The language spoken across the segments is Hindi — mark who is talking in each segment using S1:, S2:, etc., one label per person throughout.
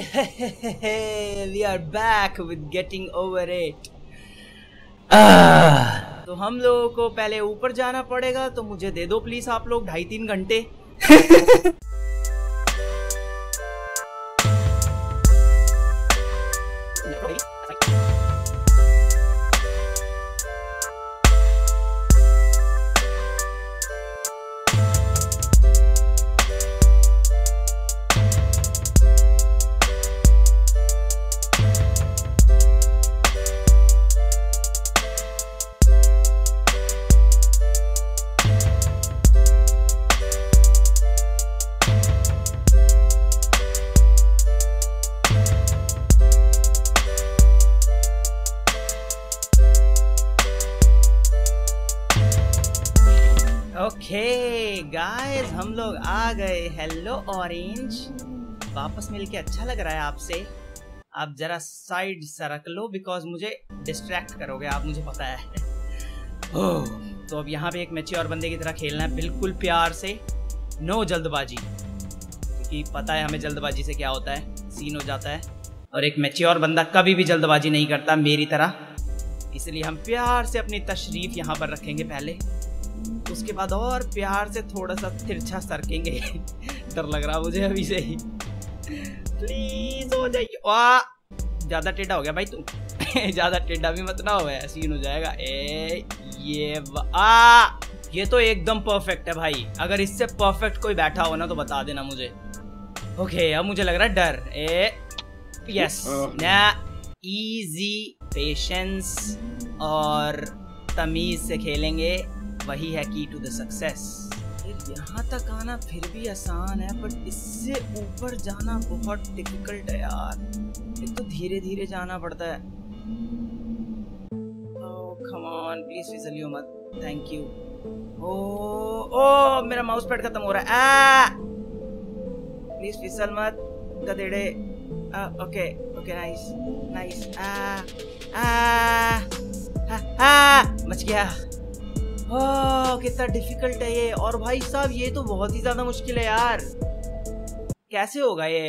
S1: We are back with getting over it. तो हम लोगों को पहले ऊपर जाना पड़ेगा, तो मुझे दे दो प्लीज आप लोग 2.5-3 घंटे। ओके गाइस, हम लोग आ गए। हेलो ऑरेंज, वापस मिलके अच्छा लग रहा है आपसे। आप जरा साइड सरक लो बिकॉज मुझे डिस्ट्रैक्ट करोगे आप, मुझे पता है। तो अब यहाँ पे एक मैच्योर बंदे की तरह खेलना है, बिल्कुल प्यार से, नो जल्दबाजी, क्योंकि पता है हमें जल्दबाजी से क्या होता है, सीन हो जाता है। और एक मैच्योर बंदा कभी भी जल्दबाजी नहीं करता मेरी तरह, इसलिए हम प्यार से अपनी तशरीफ यहाँ पर रखेंगे पहले, उसके बाद और प्यार से थोड़ा सा तिरछा सरकेंगे। डर लग रहा मुझे अभी से ही, प्लीज हो जाइए। वाह, ज्यादा टेढ़ा हो गया भाई तू। ज्यादा टेढ़ा भी मत ना हो, सीन हो जाएगा। ये तो एकदम परफेक्ट है भाई, अगर इससे परफेक्ट कोई बैठा हो ना तो बता देना मुझे। ओके, अब मुझे लग रहा है डर। यस ना, इजी, पेशेंस और तमीज से खेलेंगे, वही है की टू द सक्सेस। यहाँ तक आना फिर भी आसान है, बट इससे ऊपर जाना बहुत डिफिकल्ट है यार। एक तो धीरे धीरे जाना पड़ता है। ओह कम ऑन, प्लीज फिसलियो मत, थैंक यू। ओ मेरा माउस पैड खत्म हो रहा है। प्लीज फिसल मत गधेड़े। Okay okay, nice nice. बच गया। ओह कितना डिफिकल्ट है ये। और भाई साहब ये तो बहुत ही ज्यादा मुश्किल है यार, कैसे होगा ये?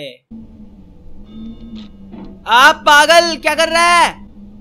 S1: आप पागल क्या कर रहा है?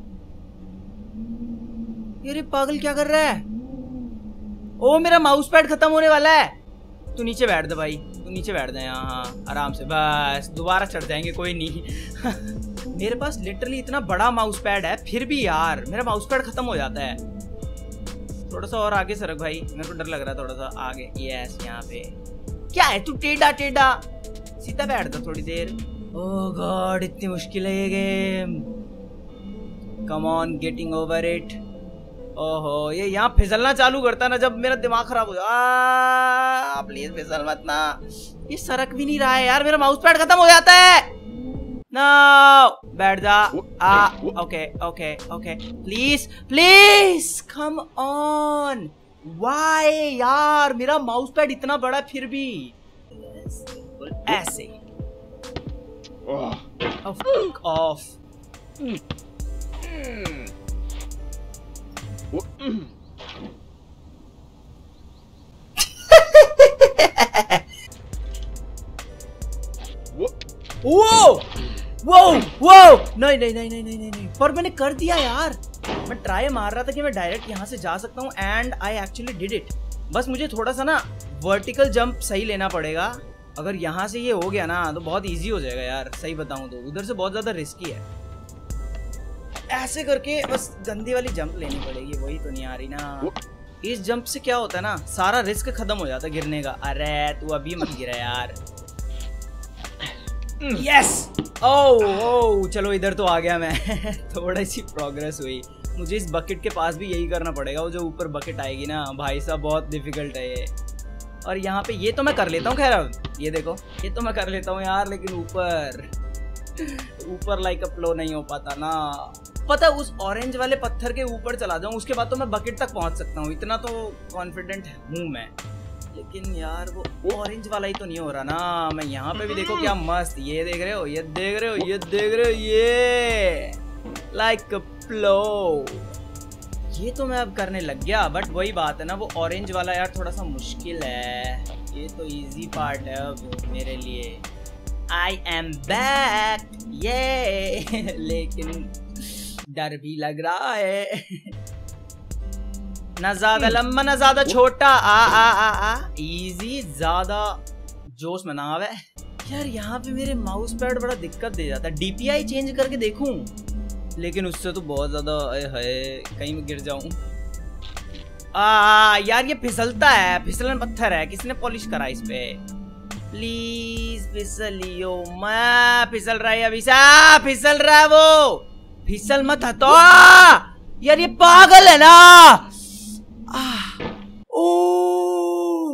S1: ये पागल क्या कर रहा है? ओ मेरा माउस पैड खत्म होने वाला है। तू नीचे बैठ दे भाई, तू नीचे बैठ दे यहाँ आराम से, बस दोबारा चढ़ जाएंगे, कोई नहीं। मेरे पास लिटरली इतना बड़ा माउस पैड है, फिर भी यार मेरा माउस पैड खत्म हो जाता है। थोड़ा सा और आगे सरक भाई, मेरे को डर लग रहा है थोड़ा सा आगे। यस, यहाँ पे क्या है, तू टेढ़ा टेढ़ा सीधा बैठ दो थोड़ी देर। ओह गॉड, इतनी मुश्किल है ये game. Come on, getting over it. ओहो, ये यहाँ फिसलना चालू करता है ना जब मेरा दिमाग खराब हो जाए। प्लीज फिसल मत ना, ये सरक भी नहीं रहा है यार, मेरा माउस पैड खत्म हो जाता है। नो, बैठ जा। Okay okay okay, please please come on. Why यार, मेरा माउस पैड इतना बड़ा फिर भी ऐसे। ऑफ। वो वो वो नहीं नहीं नहीं नहीं नहीं नहीं, पर मैंने कर दिया यार। मैं ट्राई मार रहा था कि मैं डायरेक्ट यहाँ से जा सकता हूँ, and I actually did it. बस मुझे थोड़ा सा ना वर्टिकल जंप सही लेना पड़ेगा। अगर यहाँ से ये हो गया ना तो बहुत इजी हो जाएगा यार, सही बताऊँ तो। उधर से बहुत ज्यादा रिस्की है, ऐसे करके बस गंदी वाली जंप लेनी पड़ेगी, वही तो नहीं आ रही ना। इस जंप से क्या होता है ना, सारा रिस्क खत्म हो जाता है गिरने का। अरे तू अभी मत गिरा यार। यस, ओह चलो इधर तो आ गया मैं। थोड़ी सी प्रोग्रेस हुई। मुझे इस बकेट के पास भी यही करना पड़ेगा, वो जो ऊपर बकेट आएगी ना भाई साहब, बहुत डिफिकल्ट है ये। और यहाँ पे ये तो मैं कर लेता हूँ, खैर अब ये देखो, ये तो मैं कर लेता हूँ यार, लेकिन ऊपर लाइक अ फ्लो नहीं हो पाता ना। पता है, उस ऑरेंज वाले पत्थर के ऊपर चला जाऊँ, उसके बाद तो मैं बकेट तक पहुँच सकता हूँ, इतना तो कॉन्फिडेंट हूँ मैं। लेकिन यार वो ऑरेंज वाला ही तो नहीं हो रहा ना। मैं यहाँ पे भी देखो क्या मस्त, ये देख रहे हो, ये देख रहे हो, ये देख रहे हो, ये लाइक फ्लो। ये तो मैं अब करने लग गया, बट वही बात है ना, वो ऑरेंज वाला यार थोड़ा सा मुश्किल है। ये तो इजी पार्ट है अब मेरे लिए। आई एम बैक ये लेकिन डर भी लग रहा है। ना ज्यादा लंबा ना ज्यादा छोटा, आ इजी, ज्यादा जोश में ना आवे। यार यहाँ पे मेरे माउस पैड बड़ा दिक्कत दे जाता है। DPI चेंज करके देखूं, लेकिन उससे तो बहुत ज्यादा है, कहीं में गिर जाऊं। यार ये फिसलता है, फिसलन पत्थर है, किसने पॉलिश करा इस पे? प्लीज फिसलियो, मैं फिसल रहा है अभी सा, फिसल रहा है वो, फिसल मत हटो यार, ये पागल है ना। ओ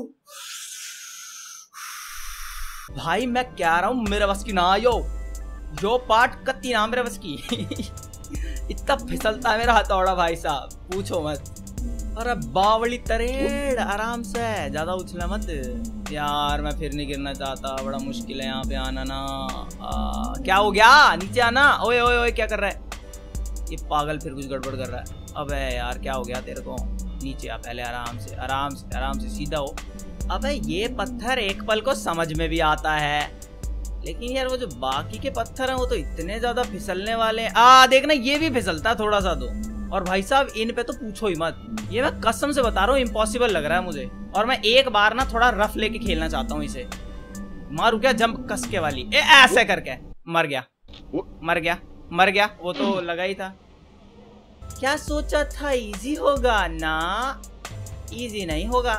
S1: भाई मैं कह रहा हूं मेरे बस की ना, यो पार्ट कत्ती ना मेरे बस की। इतना फिसलता है मेरा हथौड़ा भाई साहब, पूछो मत। अरे बावली तरेड़, आराम से, ज्यादा उछला मत यार, मैं फिर नहीं गिरना चाहता, बड़ा मुश्किल है यहाँ पे आना ना। क्या हो गया, नीचे आना। ओए ओए ओए क्या कर रहा है ये पागल, फिर कुछ गड़बड़ कर रहा है। अबे यार क्या हो गया तेरे को, नीचे आ पहले, आराम से आराम से आराम से, सीधा हो। अबे ये पत्थर एक पल को समझ में भी आता है, लेकिन यार वो जो बाकी के पत्थर हैं वो तो इतने ज्यादा फिसलने वाले हैं। देखना ये भी फिसलता है थोड़ा सा तो, और भाई साहब इन पे तो पूछो ही मत, ये मैं कसम से बता रहा हूँ इम्पॉसिबल लग रहा है मुझे। और मैं एक बार ना थोड़ा रफ लेके खेलना चाहता हूँ इसे। मारू क्या जंप कसके वाली, ऐसे करके मर गया मर गया मर गया, वो तो लगा ही था। क्या सोचा था इजी होगा ना, इजी नहीं होगा।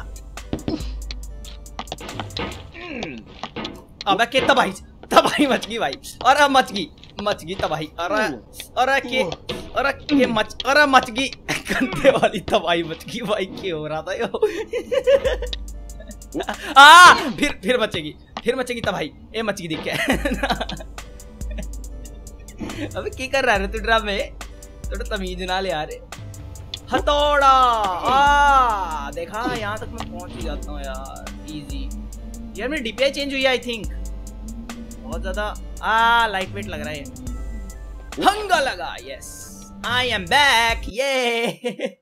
S1: अबे के तबाही मच गई भाई, और मच गई तबाही, अरे मच गई गंदे वाली तबाही मच गई भाई। क्या हो रहा था यो? फिर मचेगी तबाही, ए मच गई दिख के। अबे क्या कर रहा है तू ड्रामे में, थोड़ा तमीज ना ले यार। हथौड़ा, देखा यहाँ तक मैं पहुंच ही जाता हूँ यार, इजी। यार मेरी DPI चेंज हुई है आई थिंक, बहुत ज्यादा लाइट वेट लग रहा है। हंगा लगा, यस आई एम बैक ये।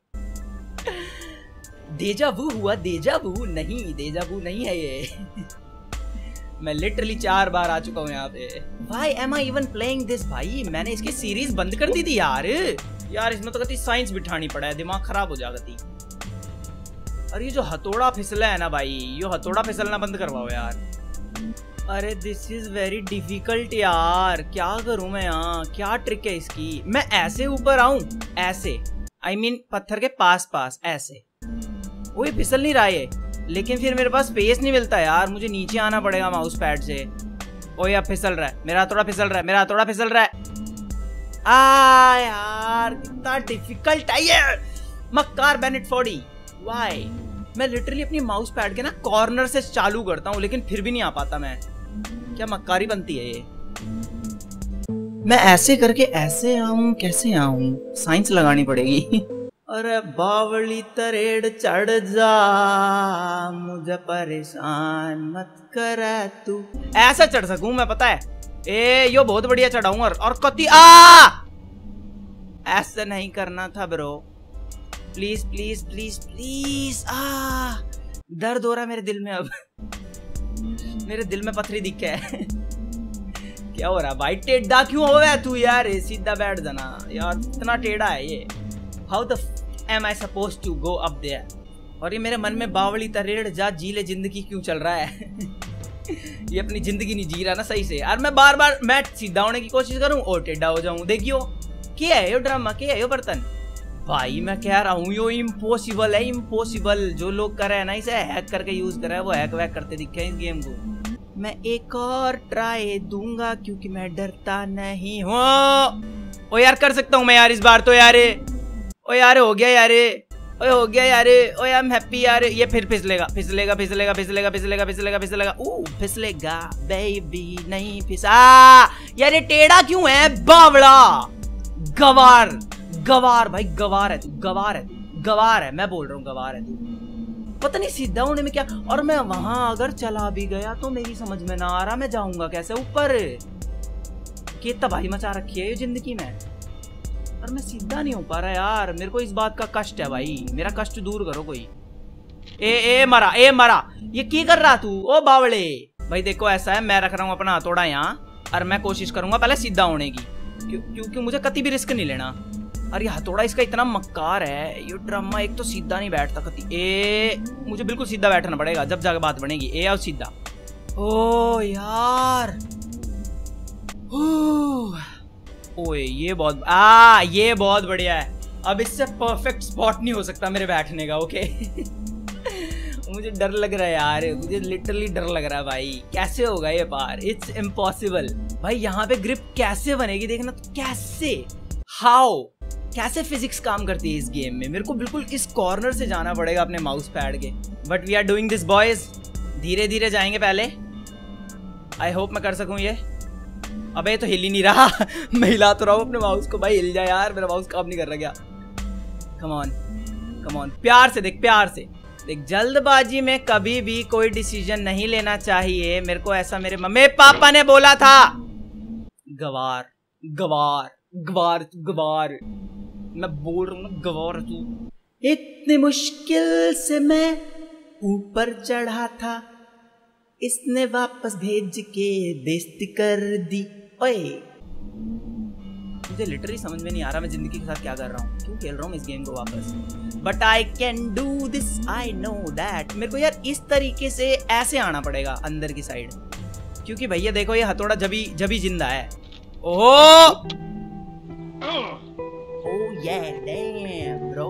S1: डेजावू हुआ, डेजावू नहीं है ये। मैं लिटरली 4 बार आ चुका हूँ यहाँ पे। Why am I even playing this भाई, मैंने इसकी सीरीज बंद कर दी थी यार इसमें तो कभी साइंस बिठानी पड़ा है, दिमाग खराब हो जाएगा थी। और ये जो हथौड़ा फिसला है ना भाई, ये हथौड़ा फिसलना बंद करवाओ यार। अरे दिस इज वेरी डिफिकल्ट यार, क्या करूं मैं यहाँ, क्या ट्रिक है इसकी? मैं ऐसे ऊपर आऊं, ऐसे I mean पत्थर के पास ऐसे, वो फिसल नहीं रहा है, लेकिन फिर मेरे पास स्पेस नहीं मिलता यार, मुझे नीचे आना पड़ेगा माउस पैड से। ओ यार फिसल रहा है, मेरा हथौड़ा फिसल रहा है, यार कितना डिफिकल्ट है ये। मक्कार बेनेट 40, वाई? मैं लिटरली अपनी माउस पैड के ना कॉर्नर से चालू करता हूँ, लेकिन फिर भी नहीं आ पाता मैं। क्या मक्कारी बनती है ये? मैं ऐसे करके ऐसे आऊं, कैसे आऊं? साइंस लगानी पड़ेगी। अरे बावली तरेड़ चढ़ जा, मुझे परेशान मत कर तू। ऐसा चढ़ सकूं मैं, पता है यो बहुत बढ़िया चढ़ाऊं। और कति ऐसा नहीं करना था bro, please please please please. दर्द हो रहा है मेरे दिल में अब। मेरे दिल में पथरी दिख है। क्या हो रहा है भाई, टेढ़ा क्यों हो गया तू यार? सीधा बैठ जाना यार, इतना टेढ़ा है ये। How the am I supposed to go up there? और ये मेरे मन में बावली तरेड़ जा जी ले जिंदगी क्यों चल रहा है? ये अपनी जिंदगी नहीं जी रहा ना सही से। और मैं बार बार मैं सीधा होने की कोशिश करूं और टेढ़ा हो जाऊं। देखियो क्या है यो ड्रामा, क्या है यो बर्तन भाई। मैं कह रहा हूँ यो इम्पॉसिबल है, इम्पॉसिबल। जो लोग कर रहे हैं ना इसे हैक करके यूज कर रहे हैं, वो हैक वैक करते दिखे हैं इस गेम को। मैं एक और ट्राई दूंगा क्योंकि मैं डरता नहीं हूँ। ओ यार कर सकता हूँ मैं यार इस बार तो यार। ओ यार हो गया यार, ओए हो गया यार, ओए आई एम हैप्पी यार। ये फिर फिसलेगा फिसलेगा फिसलेगा फिसलेगा फिसलेगा फिसलेगा फिसलेगा फिसलेगा बेबी नहीं फिसा। यार ये टेढ़ा क्यों है बावड़ा? गवार गवार भाई, गवार है तू, गवार है तू, गवार है, मैं बोल रहा हूँ गवार है तू। पता नहीं सीधा होने में क्या। और मैं वहां अगर चला भी गया तो मेरी समझ में ना आ रहा मैं जाऊंगा कैसे ऊपर। कि तबाही मचा रखी है ये जिंदगी में, और मैं सीधा नहीं हो पा रहा यार। मेरे को इस बात का कष्ट है भाई, मेरा कष्ट दूर करो कोई। ए मरा, ए मरा। ये क्या कर रहा तू? ओ बावड़े भाई देखो ऐसा है, मैं रख रहा हूँ अपना हथौड़ा यहाँ और मैं कोशिश करूंगा पहले सीधा होने की, क्योंकि मुझे कभी भी रिस्क नहीं लेना। और ये हथौड़ा इसका इतना मक्कार है, ये ड्रामा एक तो सीधा नहीं बैठता कभी। मुझे बिल्कुल सीधा बैठना पड़ेगा जब जाकर बात बनेगी। ए आओ सीधा। ओ यार, ओए ये बहुत बढ़िया है। अब इससे परफेक्ट स्पॉट नहीं हो सकता मेरे बैठने का। ओके मुझे डर लग रहा है यार, मुझे लिटरली डर लग रहा है भाई, कैसे होगा ये पार। इट्स इम्पॉसिबल भाई। यहाँ पे ग्रिप कैसे बनेगी देखना, तो कैसे, हाउ, कैसे फिजिक्स काम करती है इस गेम में। मेरे को बिल्कुल इस कॉर्नर से जाना पड़ेगा अपने माउस पैड के। But we are doing this boys, धीरे धीरे जाएंगे पहले। आई होप मैं कर सकूं ये। अबे ये तो हिल ही नहीं रहा मैं हिला तो रहा हूँ अपने माउस को। भाई हिल जा यार, मेरा माउस काम नहीं कर रहा क्या। कम ऑन कम ऑन, प्यार से देख, प्यार से देख। जल्दबाजी में कभी भी कोई डिसीजन नहीं लेना चाहिए, मेरे को ऐसा मेरे मम्मी पापा ने बोला था। गवार गवार गवार गवार, मैं बोल रहा हूँ गवार तू। इतनी मुश्किल से मैं ऊपर चढ़ा था, इसने वापस भेज के बेइज्जती कर दी। ओए मुझे लिटरली समझ में नहीं आ रहा मैं जिंदगी के साथ क्या कर रहा हूँ, क्यों खेल रहा हूँ इस गेम को वापस। But I can do this, I know that. मेरे को यार इस तरीके से ऐसे आना पड़ेगा अंदर की साइड, क्योंकि भैया देखो ये हथौड़ा जबी जिंदा है। ओह yeah, damn bro।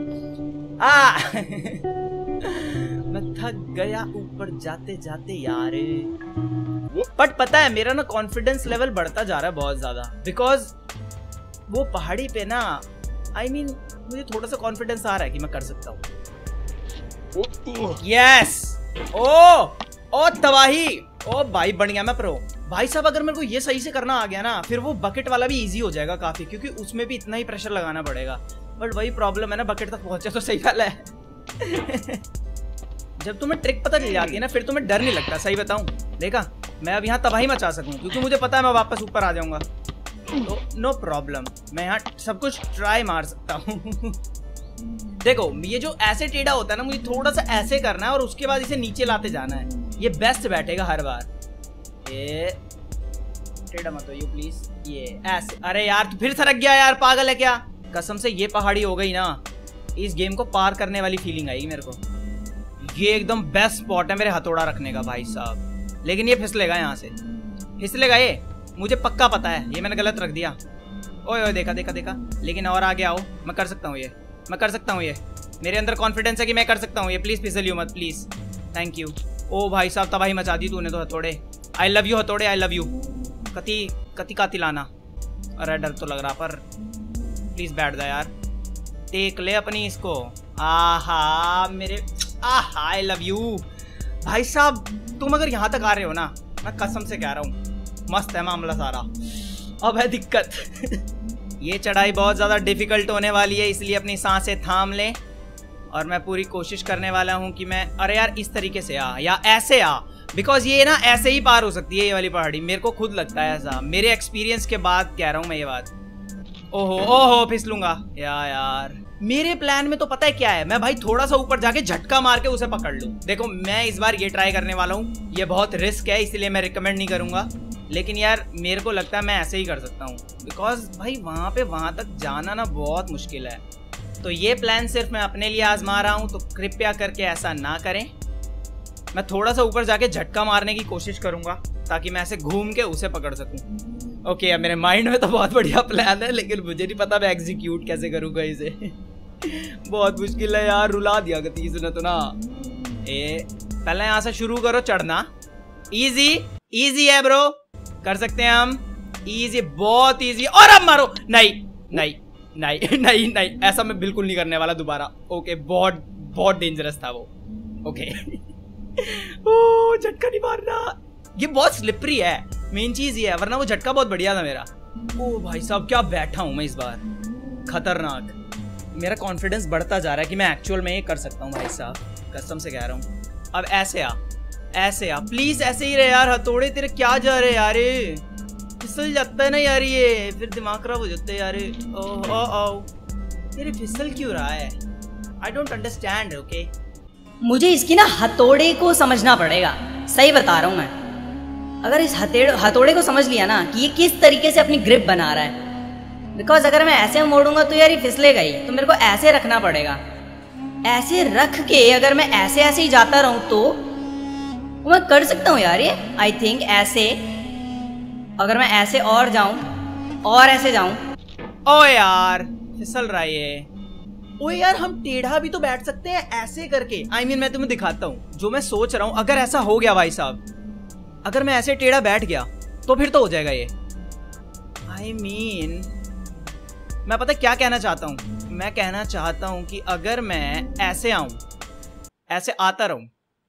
S1: मैं थक गया ऊपर जाते जाते यार। बट पता है मेरा ना कॉन्फिडेंस लेवल बढ़ता जा रहा है बहुत ज्यादा, बिकॉज वो पहाड़ी पे ना I mean, मुझे थोड़ा सा कॉन्फिडेंस आ रहा है कि मैं कर सकता हूँ। यस, ओ तबाही, ओ भाई बन गया मैं प्रो। भाई साहब अगर मेरे को ये सही से करना आ गया ना, फिर वो बकेट वाला भी इजी हो जाएगा काफी, क्योंकि उसमें भी इतना ही प्रेशर लगाना पड़ेगा। बट वही प्रॉब्लम है ना, बकेट तक पहुंचे तो सही वाला है जब तुम्हें ट्रिक पता चल जाती है ना, फिर तुम्हें डर नहीं लगता। सही बताऊं, देखा मैं अब यहाँ तबाही मचा सकूं, क्योंकि मुझे पता है मैं वापस ऊपर आ जाऊंगा, तो नो प्रॉब्लम, मैं यहाँ सब कुछ ट्राई मार सकता हूँ देखो ये जो ऐसे टेढ़ा होता है ना, मुझे थोड़ा सा ऐसे करना है और उसके बाद इसे नीचे लाते जाना है, ये बेस्ट बैठेगा हर बार। ये टेढ़ा मत हो प्लीज, ये ऐसे। अरे यार तू फिर सरक गया यार, पागल है क्या। कसम से ये पहाड़ी हो गई ना, इस गेम को पार करने वाली फीलिंग आई मेरे को। ये एकदम बेस्ट स्पॉट है मेरे हथौड़ा रखने का भाई साहब, लेकिन ये फिसलेगा, यहाँ से फिसलेगा ये, मुझे पक्का पता है, ये मैंने गलत रख दिया। ओए ओए देखा देखा देखा, लेकिन और आगे आओ, मैं कर सकता हूँ ये, मैं कर सकता हूँ ये, मेरे अंदर कॉन्फिडेंस है कि मैं कर सकता हूँ ये। प्लीज फिसलियो मत प्लीज, थैंक यू। ओ भाई साहब तबाही मचा दी तूने तो हथौड़े। आई लव यू हथौड़े, आई लव यू। कति कति काती लाना। अरे डर तो लग रहा, पर प्लीज बैठ जा यार, टेक ले अपनी इसको। आहा मेरे, आहा आई लव यू। भाई साहब तुम अगर यहाँ तक आ रहे हो ना, मैं कसम से कह रहा हूँ मस्त है मामला सारा। अब है दिक्कत ये चढ़ाई बहुत ज़्यादा डिफिकल्ट होने वाली है, इसलिए अपनी सांसें थाम लें और मैं पूरी कोशिश करने वाला हूँ कि मैं, अरे यार इस तरीके से आ या ऐसे आ, बिकॉज ये ना ऐसे ही पार हो सकती है ये वाली पहाड़ी, मेरे को खुद लगता है ऐसा, मेरे एक्सपीरियंस के बाद कह रहा हूँ मैं ये बात। ओहो ओहो फिसलूंगा यार। मेरे प्लान में तो पता है क्या है, मैं भाई थोड़ा सा ऊपर जाके झटका मार के उसे पकड़ लूं। देखो मैं इस बार ये ट्राई करने वाला हूँ, ये बहुत रिस्क है इसलिए मैं रिकमेंड नहीं करूंगा, लेकिन यार मेरे को लगता है मैं ऐसे ही कर सकता हूँ, बिकॉज भाई वहाँ तक जाना ना बहुत मुश्किल है। तो ये प्लान सिर्फ मैं अपने लिए आजमा रहा हूँ, तो कृपया करके ऐसा ना करें। मैं थोड़ा सा ऊपर जाके झटका मारने की कोशिश करूंगा ताकि मैं ऐसे घूम के उसे पकड़ सकूं। ओके अब मेरे माइंड में तो बहुत बढ़िया प्लान है, लेकिन मुझे नहीं पता मैं एग्जीक्यूट कैसे करूंगा इसे बहुत मुश्किल है यार, रुला दिया गतीज ने तो ना। पहले यहाँ से शुरू करो चढ़ना, इजी इजी है ब्रो, कर सकते हैं हम, इजी बहुत इजी। और अब मारो, नहीं नहीं नहीं नहीं नहीं, ऐसा मैं बिल्कुल नहीं करने वाला दोबारा। ओके बहुत बहुत डेंजरस था वो। ओके ओ झटका नहीं मारना, ये बहुत स्लिपरी है, मेन चीज ये है, वरना वो झटका बहुत बढ़िया था मेरा। ओ भाई साहब क्या बैठा हूं मैं इस बार, खतरनाक। मेरा कॉन्फिडेंस बढ़ता जा रहा है कि मैं एक्चुअल में ये कर सकता हूँ भाई साहब, कसम से कह रहा हूँ। अब ऐसे आ प्लीज, ऐसे ही रहे यार, हथौड़े तेरे क्या जा रहे यार, फिसल जाता है ना यार ये, फिर दिमाग खराब हो जाता है यार। ओह तेरे फिसल क्यों रहा है, आई डोंट अंडरस्टैंड। ओके
S2: मुझे इसकी ना हथौड़े को समझना पड़ेगा, सही बता रहा हूँ मैं। अगर इस हथौड़े को समझ लिया ना कि ये किस तरीके से अपनी ग्रिप बना रहा है, बिकॉज अगर मैं ऐसे मोड़ूंगा तो यार ये फिसलेगा ही, तो मेरे को ऐसे रखना पड़ेगा। ऐसे रख के अगर मैं ऐसे ऐसे ही जाता रहूं तो मैं कर सकता हूँ यार ये। आई थिंक ऐसे, अगर मैं ऐसे और जाऊं और ऐसे जाऊं।
S1: ओ यार फिसल रहा है ये। ओ यार हम टेढ़ा भी तो बैठ सकते हैं ऐसे करके। I mean, मैं तुम्हें दिखाता हूँ जो मैं सोच रहा हूँ। अगर ऐसा हो गया भाई साहब, अगर मैं ऐसे टेढ़ा बैठ गया तो फिर तो हो जाएगा ये। I mean, मैं पता क्या कहना चाहता हूँ। मैं कहना चाहता हूँ कि अगर मैं ऐसे आऊं, ऐसे आता रहूं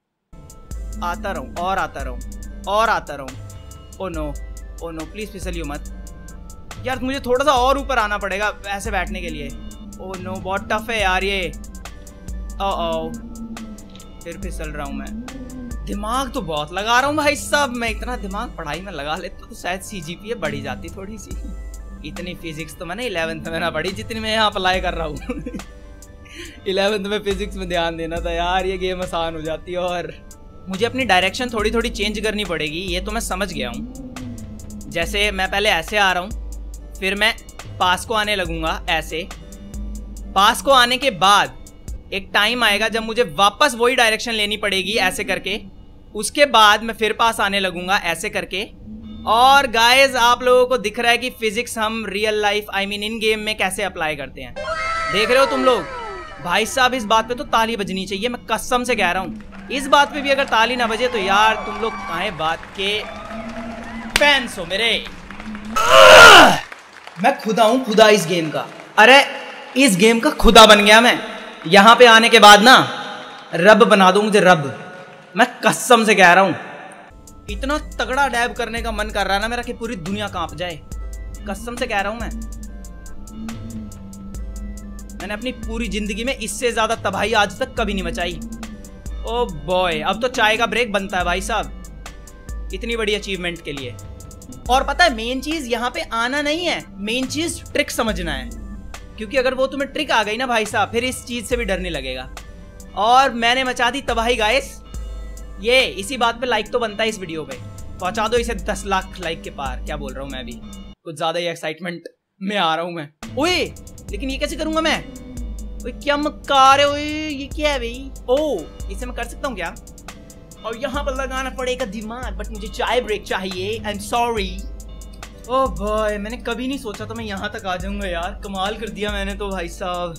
S1: और आता रहूं। ओ नो प्लीज फिसलियो मत यार, मुझे थोड़ा सा और ऊपर आना पड़ेगा ऐसे बैठने के लिए। ओ नो बहुत टफ है यार ये। ओ फिर फिसल रहा हूं मैं। दिमाग तो बहुत लगा रहा हूं भाई साहब मैं। इतना दिमाग पढ़ाई में लगा लेता तो शायद CGPA बढ़ी जाती थोड़ी सी। इतनी फिजिक्स तो मैंने 11th में ना पढ़ी जितनी मैं यहाँ अप्लाई कर रहा हूँ। 11th में फिजिक्स में ध्यान देना था यार, ये गेम आसान हो जाती है। और मुझे अपनी डायरेक्शन थोड़ी थोड़ी चेंज करनी पड़ेगी, ये तो मैं समझ गया हूँ। जैसे मैं पहले ऐसे आ रहा हूँ, फिर मैं पास को आने लगूंगा ऐसे। पास को आने के बाद एक टाइम आएगा जब मुझे वापस वही डायरेक्शन लेनी पड़ेगी ऐसे करके। उसके बाद मैं फिर पास आने लगूंगा ऐसे करके। और गाइस आप लोगों को दिख रहा है कि फिजिक्स हम रियल लाइफ इन गेम में कैसे अप्लाई करते हैं। देख रहे हो तुम लोग? भाई साहब इस बात पे तो ताली बजनी चाहिए, मैं कसम से कह रहा हूँ। इस बात पे भी अगर ताली ना बजे तो यार तुम लोग काहे बात के फैंस हो मेरे। मैं खुदा हूँ, खुदा इस गेम का। अरे इस गेम का खुदा बन गया मैं। यहाँ पे आने के बाद ना रब बना दो मुझे, रब। मैं कसम से कह रहा हूँ, इतना तगड़ा डैब करने का मन कर रहा है ना मेरा कि पूरी दुनिया कांप जाए। कसम से कह रहा हूं मैंने अपनी पूरी जिंदगी में इससे ज्यादा तबाही आज तक कभी नहीं मचाई। ओ बॉय, अब तो चाय का ब्रेक बनता है भाई साहब इतनी बड़ी अचीवमेंट के लिए। और पता है मेन चीज यहाँ पे आना नहीं है, मेन चीज ट्रिक समझना है। क्योंकि अगर वो तुम्हें ट्रिक आ गई ना भाई साहब, फिर इस चीज से भी डर नहीं लगेगा। और मैंने मचा दी तबाही गाइस। ये इसी बात पे लाइक तो बनता है इस वीडियो पे। पहुंचा दो इसे 10 लाख लाइक के पार। क्या बोल रहा हूँ मैं भी, कुछ ज्यादा ही एक्साइटमेंट में आ रहा हूँ मैं। ओए लेकिन ये कैसे करूंगा मैं? ओए क्या मकार है? ओए ये क्या है भाई? ओ इसे मैं कर सकता हूँ क्या? और यहाँ पर लगाना पड़ेगा दिमाग, बट मुझे चाय ब्रेक चाहिए। I am sorry. ओ भाई मैंने कभी नहीं सोचा था मैं यहाँ तक आ जाऊंगा यार। कमाल कर दिया मैंने तो भाई साहब।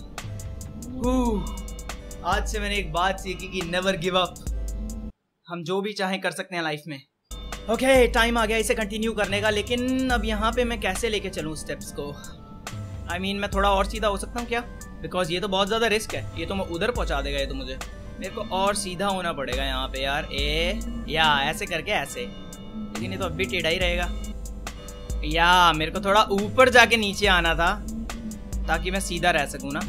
S1: आज से मैंने एक बात सीखी कि नेवर गिव अप। हम जो भी चाहें कर सकते हैं लाइफ में। ओके टाइम आ गया इसे कंटिन्यू करने का। लेकिन अब यहाँ पे मैं कैसे लेके चलूँ स्टेप्स को? मैं थोड़ा और सीधा हो सकता हूँ क्या? बिकॉज ये तो बहुत ज़्यादा रिस्क है। ये तो मैं उधर पहुँचा देगा ये तो मुझे। मेरे को और सीधा होना पड़ेगा यहाँ पे यार। या ऐसे करके ऐसे, लेकिन ये तो अब भी टेढ़ा ही रहेगा। या मेरे को थोड़ा ऊपर जाके नीचे आना था ताकि मैं सीधा रह सकूँ ना।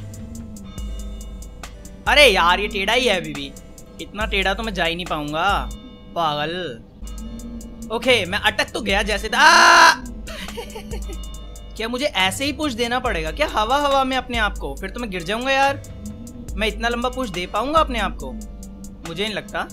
S1: अरे यार ये टेढ़ा ही है अभी भी। इतना टेढ़ा तो मैं जा ही नहीं पाऊंगा पागल। ओके मैं अटक तो गया जैसे था। क्या मुझे ऐसे ही पुश देना पड़ेगा क्या हवा हवा में अपने आप को? फिर तो मैं गिर जाऊंगा यार। मैं इतना लंबा पुश दे पाऊंगा अपने आप को? मुझे नहीं लगता।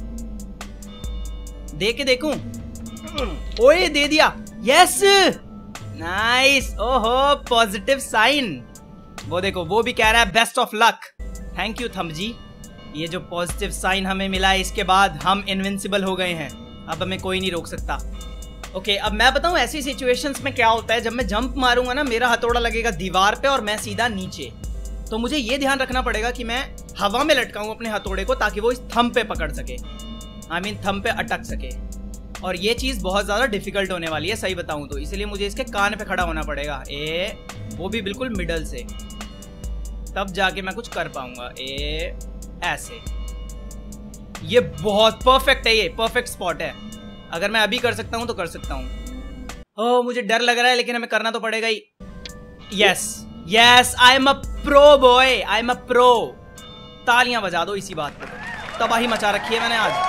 S1: दे के देखूं। ओए दे दिया। Yes nice. ओहो पॉजिटिव साइन। वो देखो वो भी कह रहा है best of luck. Thank you thumb ji. ये जो पॉजिटिव साइन हमें मिला है इसके बाद हम इनविंसिबल हो गए हैं। अब हमें कोई नहीं रोक सकता। ओके अब मैं बताऊं ऐसी सिचुएशंस में क्या होता है। जब मैं जंप मारूंगा ना मेरा हथौड़ा लगेगा दीवार पे और मैं सीधा नीचे। तो मुझे ये ध्यान रखना पड़ेगा कि मैं हवा में लटकाऊं अपने हथौड़े को ताकि वो इस थंब पे पकड़ सके। थंब पे अटक सके। और ये चीज बहुत ज्यादा डिफिकल्ट होने वाली है सही बताऊं तो। इसलिए मुझे इसके कान पे खड़ा होना पड़ेगा। वो भी बिल्कुल मिडल से, तब जाके मैं कुछ कर पाऊंगा। ऐसे। ये बहुत परफेक्ट है, ये परफेक्ट स्पॉट है। अगर मैं अभी कर सकता हूं तो कर सकता हूं। ओह मुझे डर लग रहा है लेकिन हमें करना तो pड़ेगा ही। Yes yes I am a pro boy, I am a pro. तालियां बजा दो इसी बात पर। तबाही मचा रखी है मैंने आज।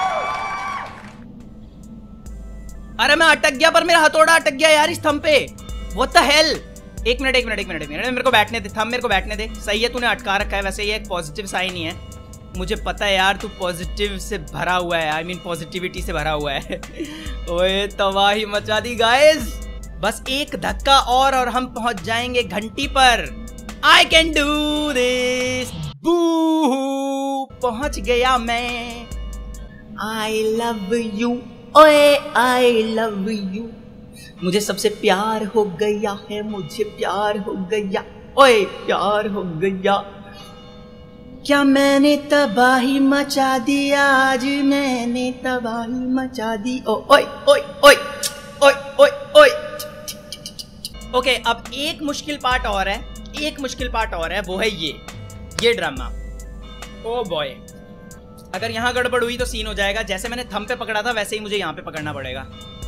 S1: अरे मैं अटक गया पर मेरा हथौड़ा अटक गया यार इस थंब पे। What the hell? एक मिनट मेरे को बैठने दे। थंब मेरे को बैठने दे। सही है तूने अटका रखा है, वैसे ये एक पॉजिटिव साइन ही है। मुझे पता है यार तू पॉजिटिव से भरा हुआ है, आई मीन पॉजिटिविटी से भरा हुआ है। ओए तबाही मचा दी गाइस। बस एक धक्का और हम पहुंच जाएंगे घंटी पर। I can do this. बू पहुंच गया मैं। आई लव यू, ओए आई लव यू। मुझे सबसे प्यार हो गया है, मुझे प्यार हो गया, ओए प्यार हो गया। क्या मैंने तबाही मचा दी आज, मैंने तबाही मचा दी। ओ ओए ओए ओए ओए ओए ओए। ओके, अब एक मुश्किल पार्ट और है, एक मुश्किल पार्ट और है, वो है ये ड्रामा। ओ बॉय, अगर यहाँ गड़बड़ हुई तो सीन हो जाएगा। जैसे मैंने थंब पे पकड़ा था वैसे ही मुझे यहाँ पे पकड़ना पड़ेगा।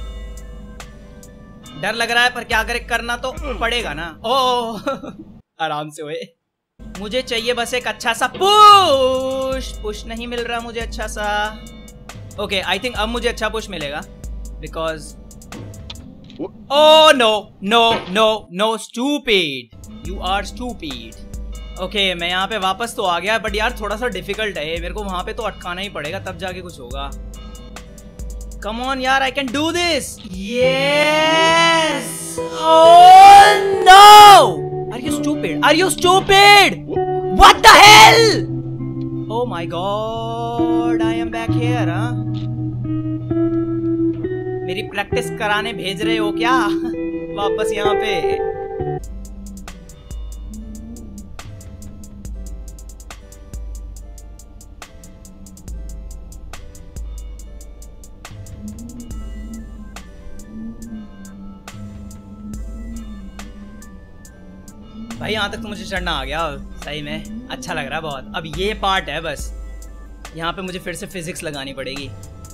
S1: डर लग रहा है पर क्या करे, करना तो पड़ेगा ना। ओ आराम से हुए। मुझे चाहिए बस एक अच्छा सा पुश नहीं मिल रहा मुझे अच्छा सा। ओके, आई थिंक अब मुझे अच्छा पुश मिलेगा because oh no no no no, stupid, you are stupid. Okay, मैं यहाँ पे वापस तो आ गया बट यार थोड़ा सा डिफिकल्ट है, मेरे को वहां पे तो अटकाना ही पड़ेगा तब जाके कुछ होगा। कम ऑन यार, I can do this. Yes. Oh no, Are you stupid? Are you stupid? What the hell? Oh my God, I am back here, huh? मेरी प्रैक्टिस कराने भेज रहे हो क्या वापस यहाँ पे? भाई यहाँ तक तो मुझे चढ़ना आ गया, सही में अच्छा लग रहा है बहुत। अब ये पार्ट है बस, यहाँ पे मुझे फिर से फिजिक्स लगानी पड़ेगी।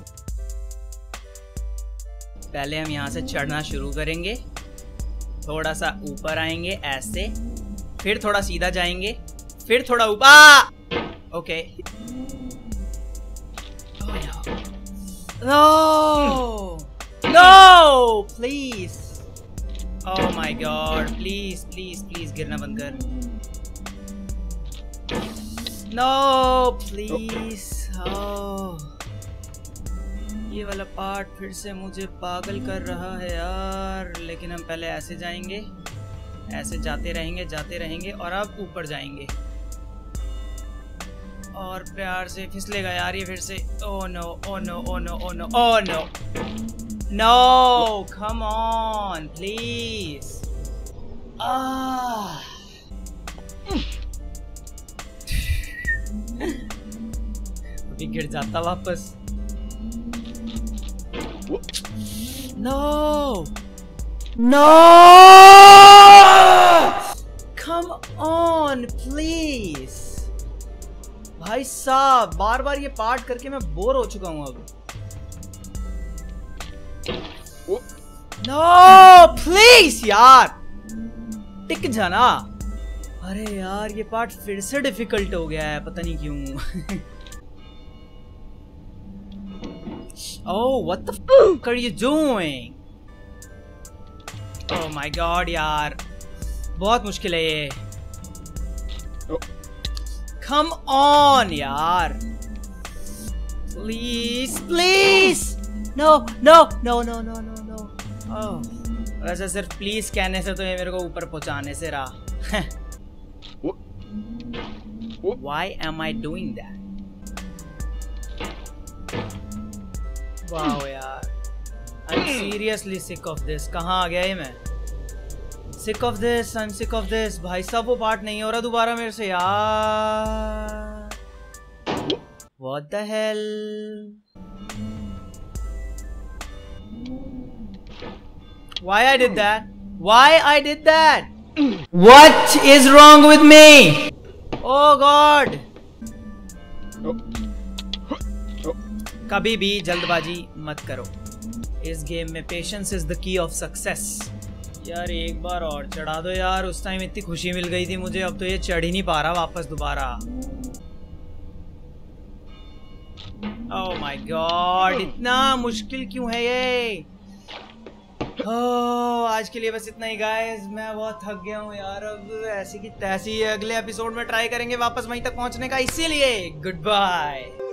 S1: पहले हम यहाँ से चढ़ना शुरू करेंगे, थोड़ा सा ऊपर आएंगे ऐसे, फिर थोड़ा सीधा जाएंगे, फिर थोड़ा ऊपर। Okay, no no please, Oh my God, please, please, please गिरना बंद कर। No, please। Oh, ये वाला पार्ट फिर से मुझे पागल कर रहा है यार। लेकिन हम पहले ऐसे जाएंगे, ऐसे जाते रहेंगे और अब ऊपर जाएंगे और प्यार से फिसलेगा यार ये फिर से। Oh no, oh no, oh no, oh no, oh no। No, come on, please। अभी गिर जाता वापस। No, no, come on, please। भाई साहब, बार बार ये पार्ट करके मैं बोर हो चुका हूं अब। नो प्लीज यार, टिक जाना। अरे यार ये पार्ट फिर से डिफिकल्ट हो गया है, पता नहीं क्यों। Oh, what the fuck are you doing? Oh my God यार, बहुत मुश्किल है ये। Come on यार, please, please। No, no, no, no, no, no, no। Oh, वैसे सिर्फ प्लीज कहने से तो ये मेरे को ऊपर पहुंचाने से रहा। Why am I doing that? Wow यार, I'm seriously sick of this। कहाँ आ गया ये मैं? Sick of this, I'm sick of this। भाई साहब वो पार्ट नहीं हो रहा दोबारा मेरे से यार। What the hell? Why I did that? Why I did that? What is wrong with me? Oh God! कभी भी जल्दबाजी मत करो। इस गेम में patience is the key of success. यार एक बार और चढ़ा दो यार, उस टाइम इतनी खुशी मिल गई थी मुझे, अब तो ये चढ़ ही नहीं पा रहा वापस दोबारा। ओह माय गॉड, इतना मुश्किल क्यों है ये? आज के लिए बस इतना ही गाइस, मैं बहुत थक गया हूँ यार, अब ऐसी की तैसी है। अगले एपिसोड में ट्राई करेंगे वापस वहीं तक पहुंचने का, इसीलिए गुड बाय।